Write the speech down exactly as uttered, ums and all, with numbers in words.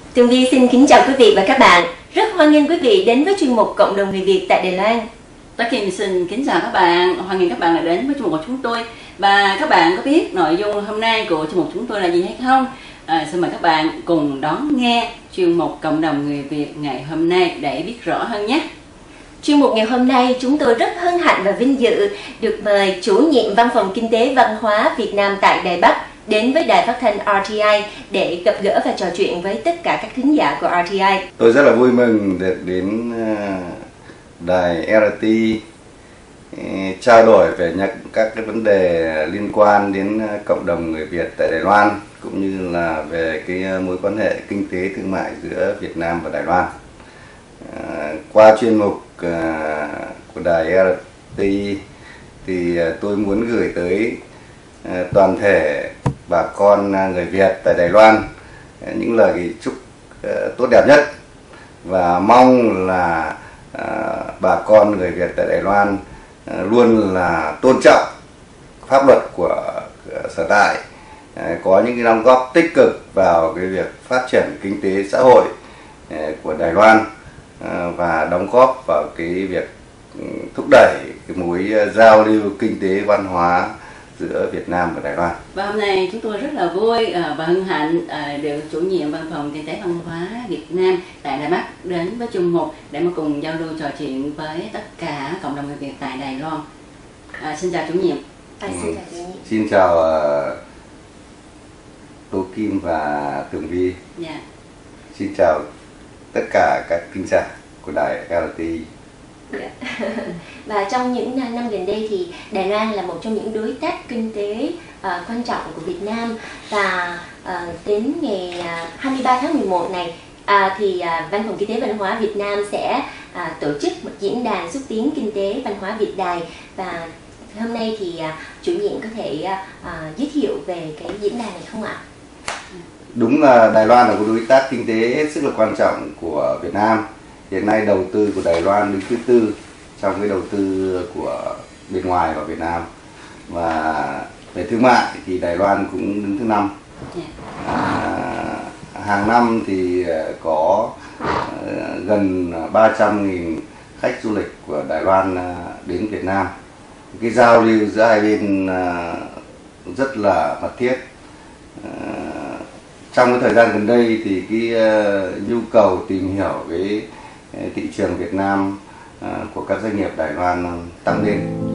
Tường Vi xin kính chào quý vị và các bạn. Rất hoan nghênh quý vị đến với chuyên mục Cộng đồng người Việt tại Đài Loan. Tôi Kim xin kính chào các bạn, hoan nghênh các bạn đã đến với chuyên mục của chúng tôi. Và các bạn có biết nội dung hôm nay của chuyên mục chúng tôi là gì hay không? À, xin mời các bạn cùng đón nghe chuyên mục Cộng đồng người Việt ngày hôm nay để biết rõ hơn nhé. Chuyên mục ngày hôm nay chúng tôi rất hân hạnh và vinh dự được mời chủ nhiệm Văn phòng Kinh tế Văn hóa Việt Nam tại Đài Bắc đến với đài phát thanh rờ tê i để gặp gỡ và trò chuyện với tất cả các thính giả của rờ tê i. Tôi rất là vui mừng được đến đài rờ tê i trao đổi về những các cái vấn đề liên quan đến cộng đồng người Việt tại Đài Loan, cũng như là về cái mối quan hệ kinh tế thương mại giữa Việt Nam và Đài Loan. À, qua chuyên mục à, của đài rờ tê i thì à, tôi muốn gửi tới à, toàn thể bà con người Việt tại Đài Loan à, những lời chúc à, tốt đẹp nhất, và mong là à, bà con người Việt tại Đài Loan à, luôn là tôn trọng pháp luật của sở tại, à, có những cái đóng góp tích cực vào cái việc phát triển kinh tế xã hội à, của Đài Loan, và đóng góp vào cái việc thúc đẩy cái mối giao lưu kinh tế văn hóa giữa Việt Nam và Đài Loan. Và hôm nay chúng tôi rất là vui và hân hạnh được chủ nhiệm Văn phòng Kinh tế Văn hóa Việt Nam tại Đài Bắc đến với chuyên mục để mà cùng giao lưu trò chuyện với tất cả cộng đồng người Việt tại Đài Loan. À, xin chào chủ nhiệm. À, xin chào chủ nhiệm. Xin chào uh, Tô Kim và Tường Vi. Yeah. Xin chào tất cả các thính giả của đài rờ tê i. Yeah. Và trong những năm gần đây thì Đài Loan là một trong những đối tác kinh tế uh, quan trọng của Việt Nam, và uh, đến ngày uh, hai mươi ba tháng mười một này uh, thì uh, Văn phòng Kinh tế Văn hóa Việt Nam sẽ uh, tổ chức một diễn đàn xúc tiến kinh tế văn hóa Việt Đài, và hôm nay thì uh, chủ nhiệm có thể uh, uh, giới thiệu về cái diễn đàn này không ạ? Đúng là Đài Loan là một đối tác kinh tế hết sức là quan trọng của Việt Nam. Hiện nay đầu tư của Đài Loan đứng thứ tư trong cái đầu tư của bên ngoài vào Việt Nam, và về thương mại thì Đài Loan cũng đứng thứ năm. À, hàng năm thì có uh, gần ba trăm nghìn khách du lịch của Đài Loan uh, đến Việt Nam. Cái giao lưu giữa hai bên uh, rất là mật thiết. Uh, Trong cái thời gian gần đây thì cái uh, nhu cầu tìm hiểu cái uh, thị trường Việt Nam uh, của các doanh nghiệp Đài Loan tăng lên.